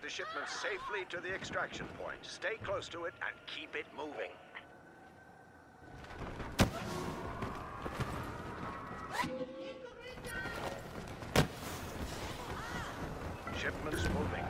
the shipment safely to the extraction point. Stay close to it and keep it moving. Shipment's moving.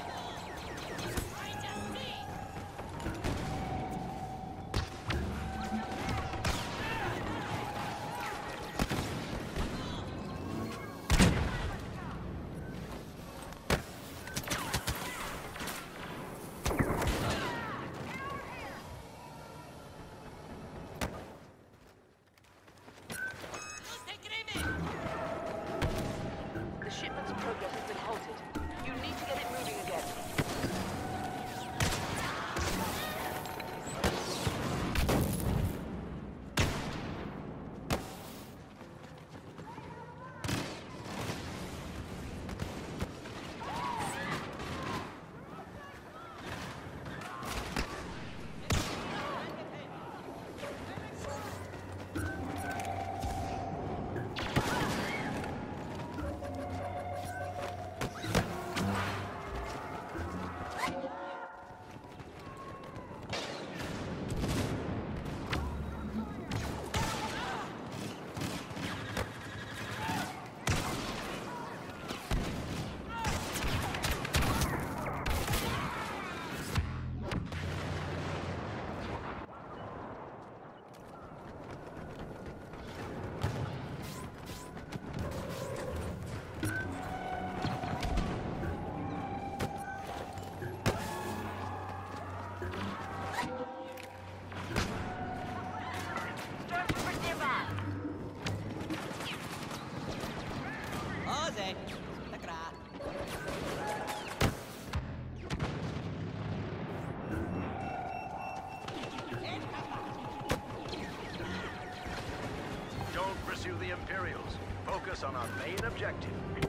Don't pursue the Imperials. Focus on our main objective.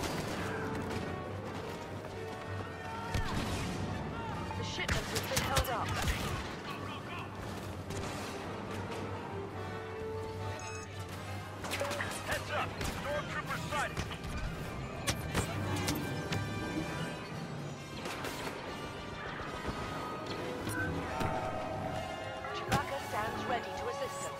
The shipment has been held up. Heads up! Stormtrooper sighted! Chewbacca stands ready to assist them.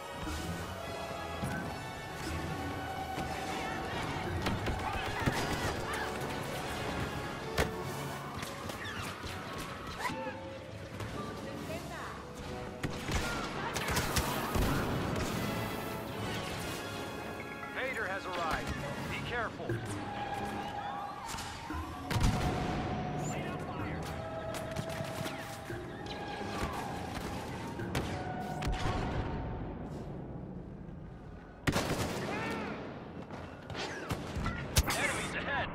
Vader has arrived. Be careful. Enemies ahead.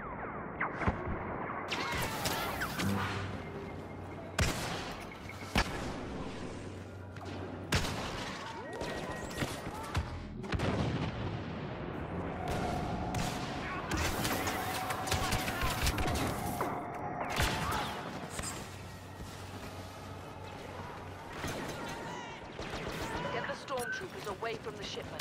Get the stormtroopers away from the shipment.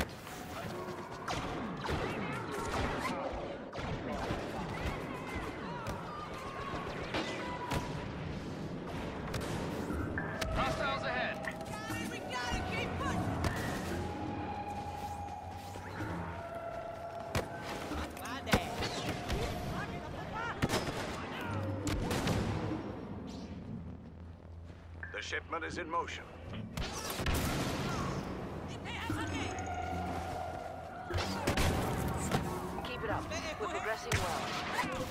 Hostiles ahead. We gotta keep pushing! My dad. The shipment is in motion. Keep it up. We're progressing well.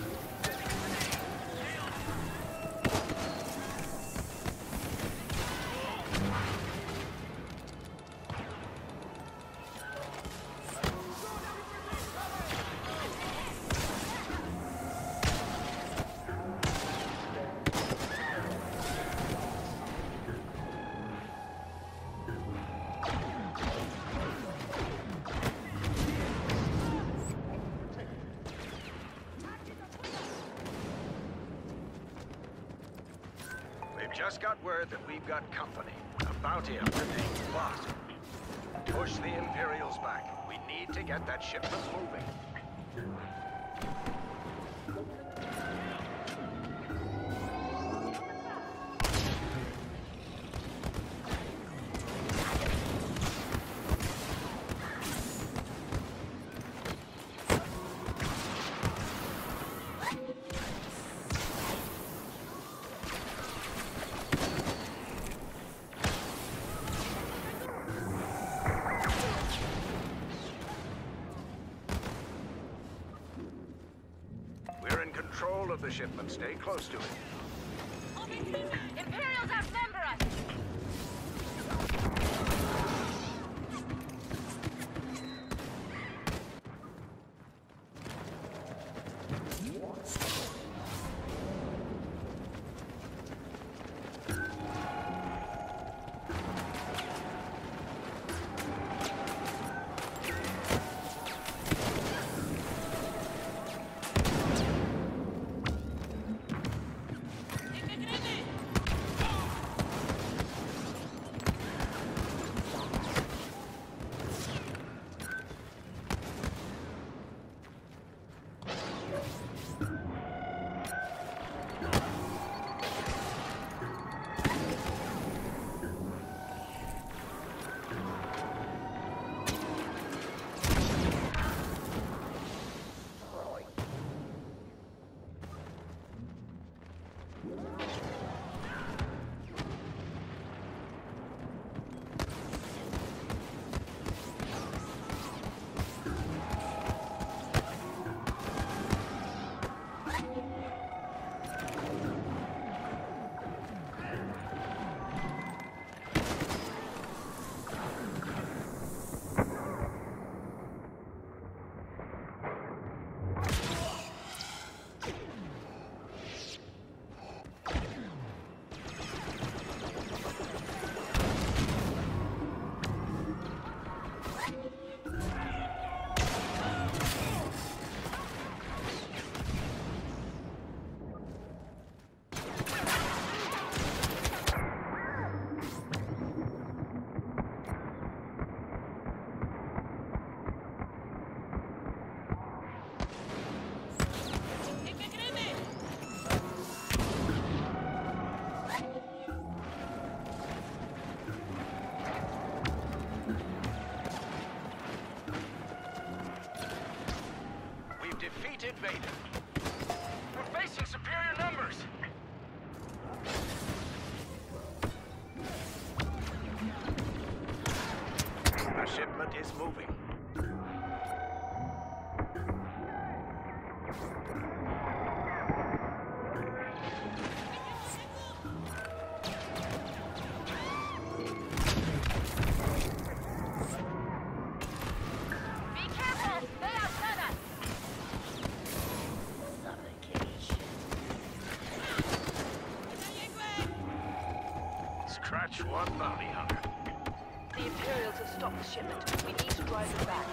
We've just got word that we've got company. A bounty hunter named Bossk. Push the Imperials back. We need to get that shipment moving. of the shipment. Stay close to it. Imperials outnumber us! Defeated Vader. We're facing superior numbers. A shipment is moving. Scratch one bounty hunter. The Imperials have stopped the shipment. We need to drive them back.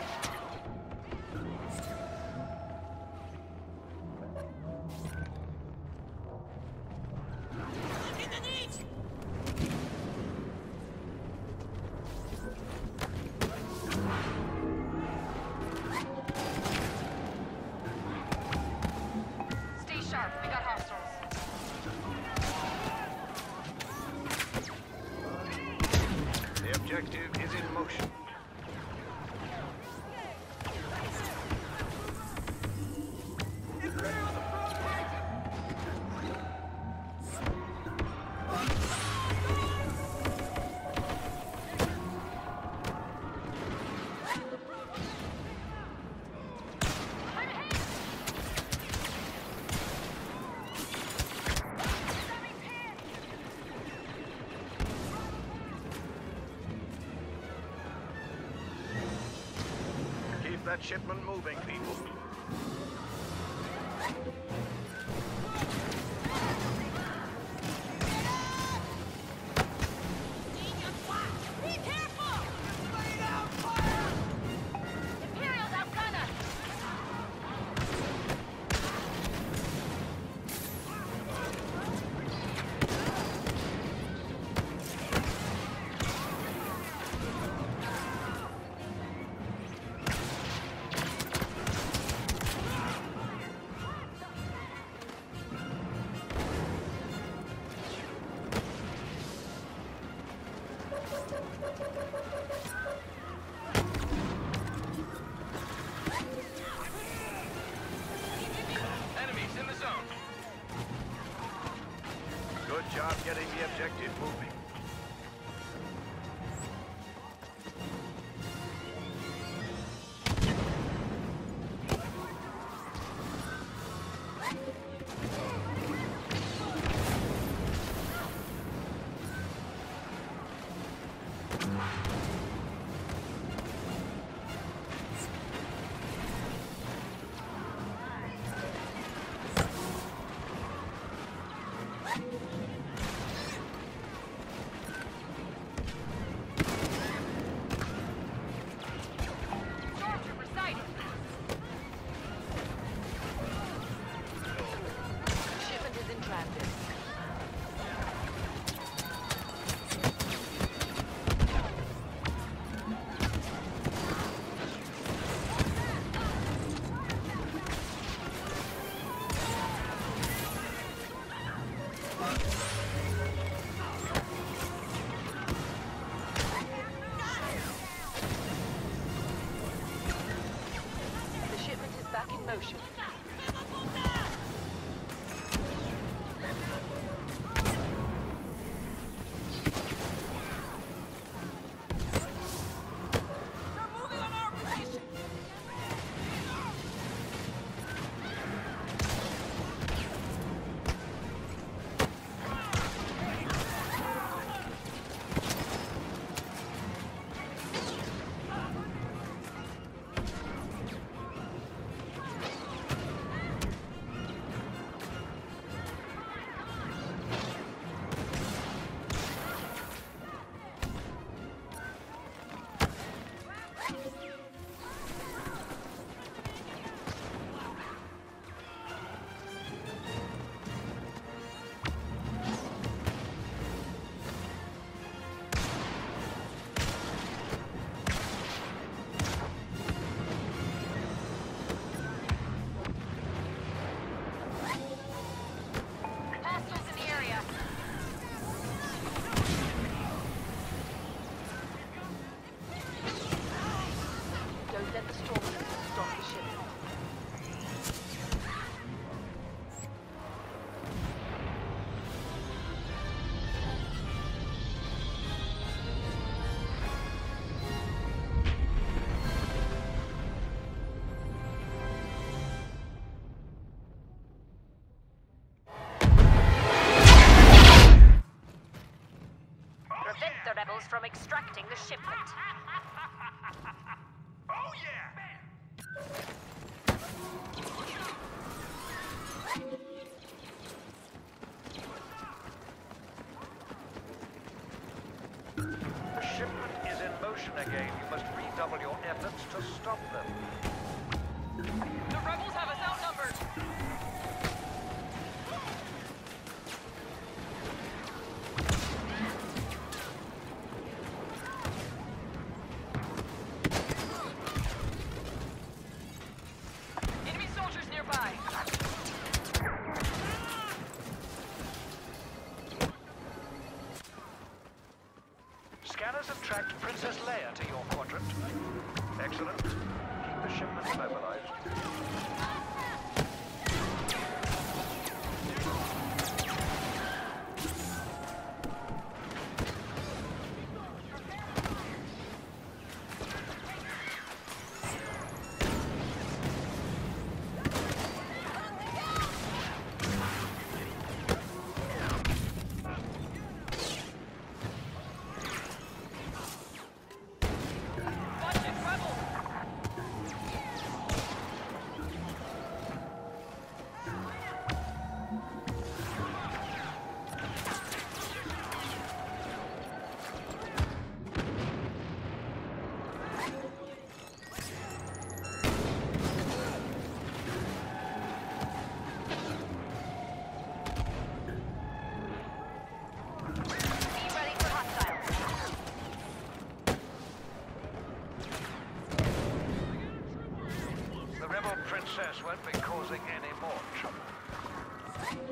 Stay sharp. We got hostiles. The objective is in motion. Keep that shipment moving, people. Be careful! Imperials outgun us! Enemies in the zone. Good job getting the objective moving. Shipment is in transit. The shipment is back in motion. They're moving on our position! Hostiles in the area. Don't let the stormtroopers stop the shipment. Prevent the rebels from extracting the shipment. Oh yeah! The shipment is in motion again. You must redouble your efforts to stop them. The rebels have us outnumbered. Enemy soldiers nearby. Scanners have tracked Princess Leia to your quadrant. Excellent. Keep the shipment mobilized. Watch it, rebels! Be ready for hostiles. The rebel princess won't be causing any more trouble.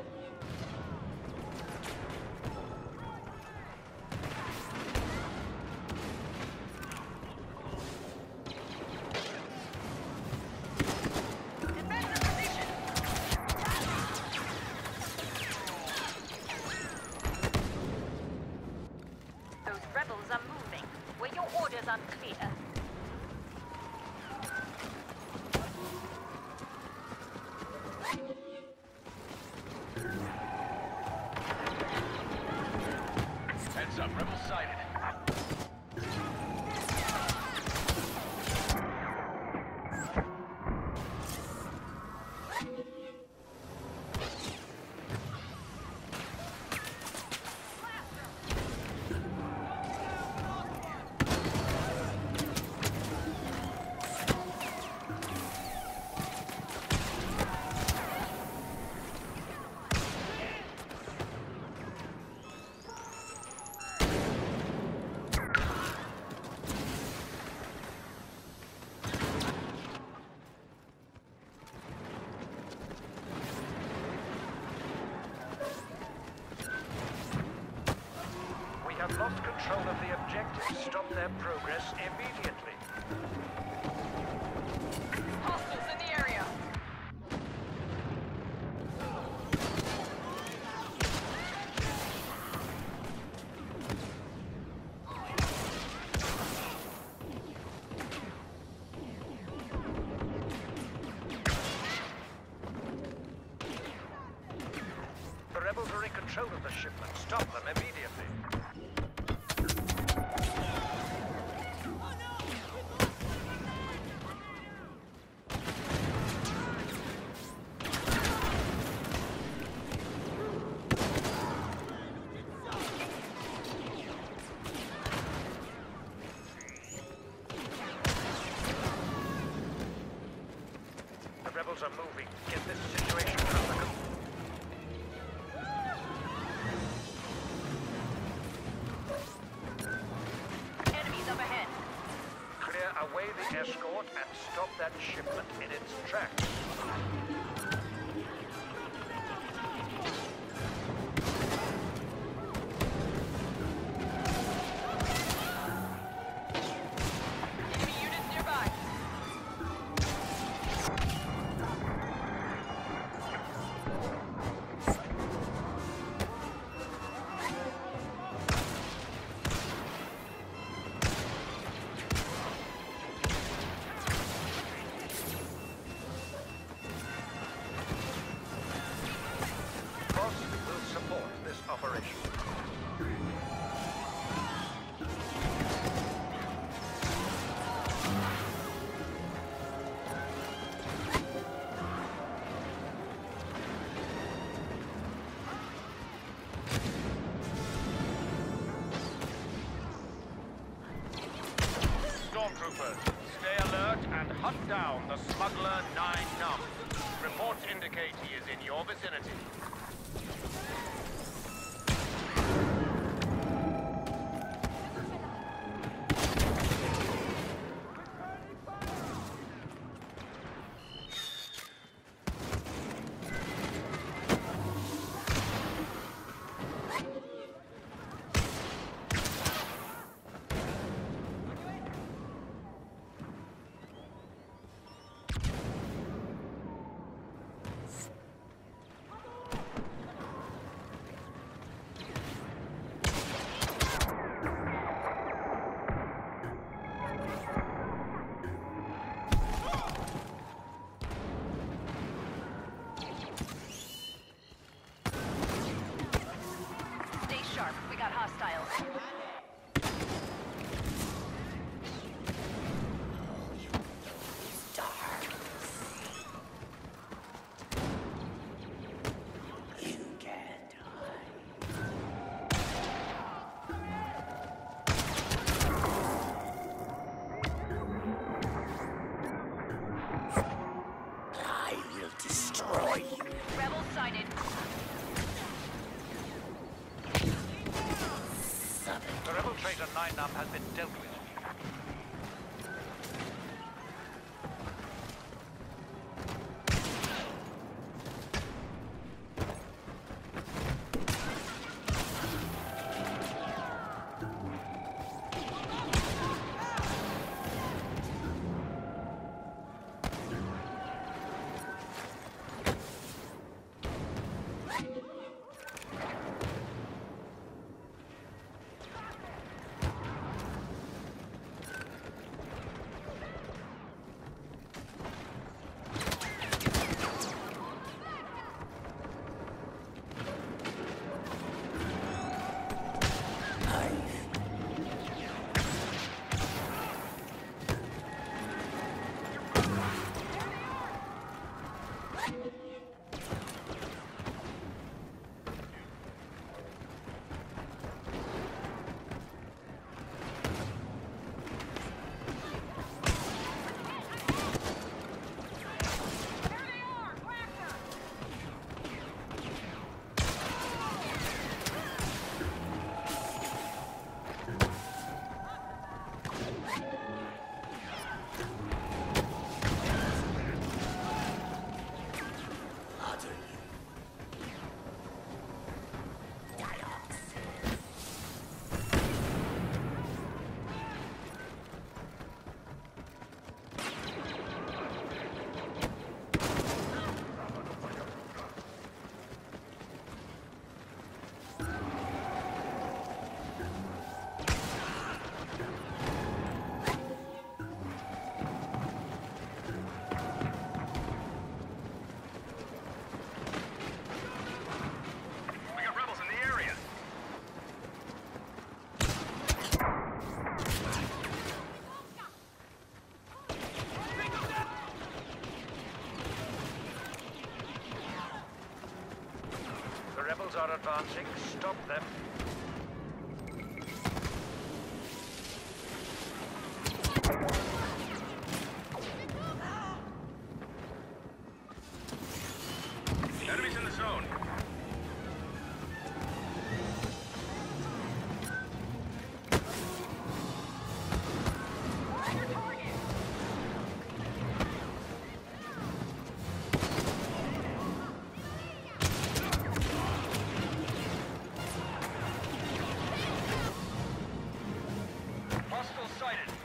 Defend the position! Those rebels are moving. Were your orders unclear? Heads up, rebel sighted. have lost control of the objective. Stop their progress immediately. Hostiles in the area. The rebels are in control of the shipment. Stop them immediately. The rebels are moving. Get this situation under control. Enemies up ahead. Clear away the escort and stop that shipment in its tracks. Enemy units nearby. Boss will support this operation. Stormtroopers, stay alert and hunt down the smuggler 9 Num. Reports indicate he is in your vicinity. Stay sharp. We got hostiles. I will destroy you. Rebels sighted. The rebel traitor 9 Num has been dealt with. advancing. Stop them. Enemies in the zone. Hostile sighted.